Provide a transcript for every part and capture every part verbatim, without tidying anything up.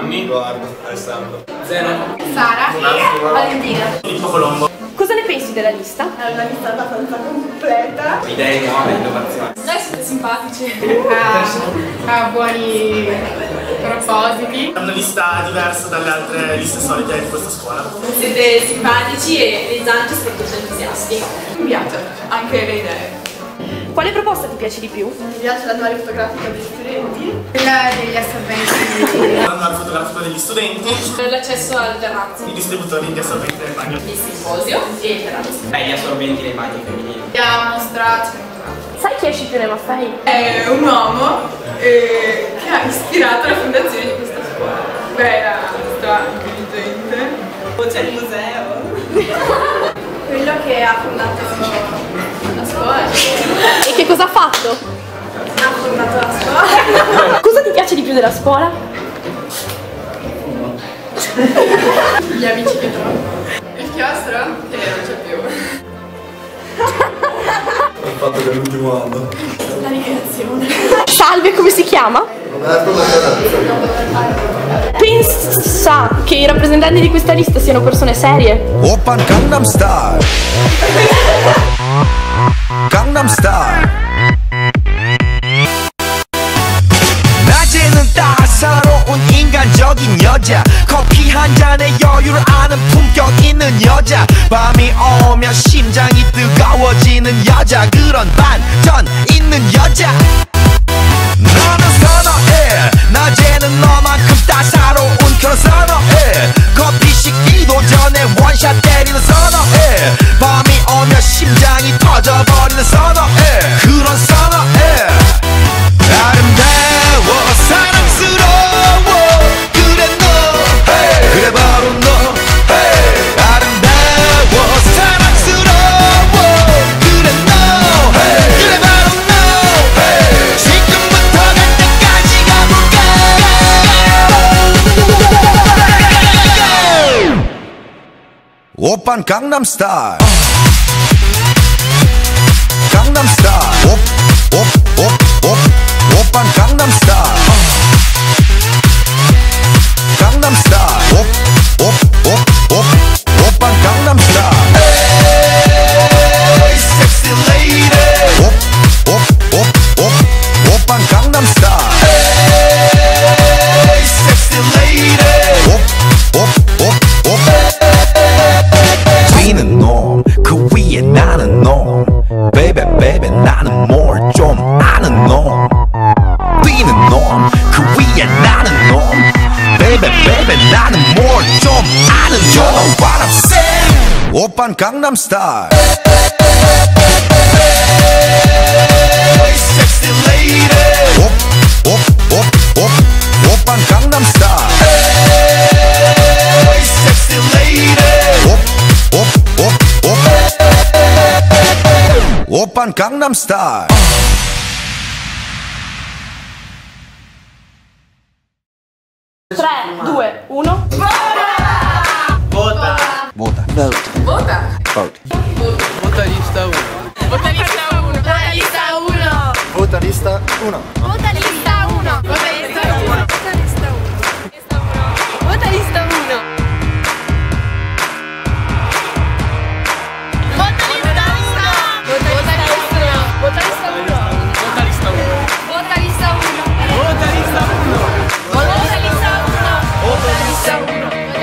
Giovanni. Edoardo. Alessandro. Zeno. Sara. Valentina. Filippo Colombo. Cosa ne pensi della lista? È una lista abbastanza completa. Idee nuove, innovazioni. Dai, siete simpatici. Ha buoni propositi. È una lista diversa dalle altre liste solite di questa scuola. Siete simpatici e realizzanti, soprattutto entusiasti. Mi piace anche le idee. Quale proposta ti piace di più? Mi piace l'annuario fotografico degli studenti. Quella degli assorbenti. L'annuario fotografico degli studenti. L'accesso al terrazzo. I distributori di assorbenti nel bagno. Il simposio e il terrazzo. Beh, gli assorbenti nei bagni femminili. La mostra. Sai chi esce più nei Maffei? È un uomo eh, che ha ispirato la fondazione di questa scuola. Beh, era stra intelligente. Poi c'è il museo. Quello che ha fondato la scuola. E che cosa ha fatto? Ha fondato la scuola. Cosa ti piace di più della scuola? Gli amici che trovo. Il chiostro che non c'è più. Il fatto dell'ultimo anno. La ricreazione. Salve, come si chiama? Roberto Macarazzo. Pensa che i rappresentanti di questa lista siano persone serie? Oppan Gangnam Style. Gangnam Style. 낮에는 따사로운 인간적인 여자 커피 한 잔에 여유를 아는 품격 있는 여자 밤이 오면 심장이 뜨거워지는 여자 그런 반전 있는 여자 너는 선어해 낮에는 너만큼 따사로운 그런 선어해 커피 식기도 전에 원샷 때리는 선어해 밤이 오면 심장이 터져버리는 선어해 그런 선어해 아름다워 사랑스러워 그래 너 hey. 그래 바로 너 hey. 아름다워 사랑스러워 그래 너 hey. 그래 바로 너 hey. 지금부터 갈 때까지 가볼까 오빤 강남 스타일 강남 스타일 옵옵옵옵 오빤 강남 스타일 강남 스타일 옵옵옵옵 오빤 강남 스타일 에이 섹시 레이디 옵옵옵옵 오빤 강남 스타일 에이 섹시 레이디 옵옵옵옵 뛰는 놈 그 위에 나는 놈 베이베 베이베 나는 뭘 좀 아는 놈 뛰는 놈 그 위에 나는 놈 베이베 베이베 나는 뭘 좀 아는 놈 You know what I'm saying 오빤 강남 스타일 Hey sexy lady 옵옵옵옵 오빤 강남 스타일 Hey sexy lady 옵옵옵옵 오빤 강남 스타일 tre, due, uno. Vota! Vota Vota. Vote Vota lista uno. Vota lista uno. Vota lista uno. Vota lista uno. Vota lista uno. Vota lista uno. Vota lista uno. Vota lista uno. Vota lista uno. Vota lista uno. Vota lista uno. Vota lista uno. Vota lista uno. Vota lista uno. Vota lista uno. Vota lista uno.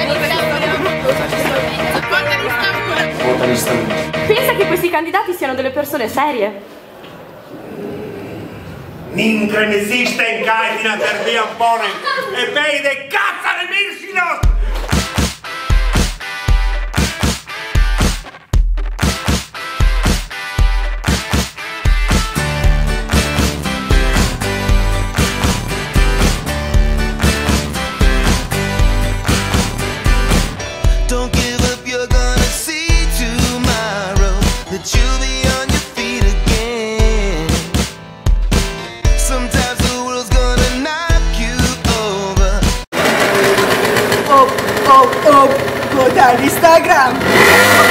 Vota lista uno. Pensa che questi candidati siano delle persone serie? Mindre Sistenkeiten der Bianbonen e beide katzere Milchinos! Don't give up, you're gonna see tomorrow that you'll be on your feet again. Sometimes the world's gonna knock you over. Oh, oh, oh, vota l'Instagram.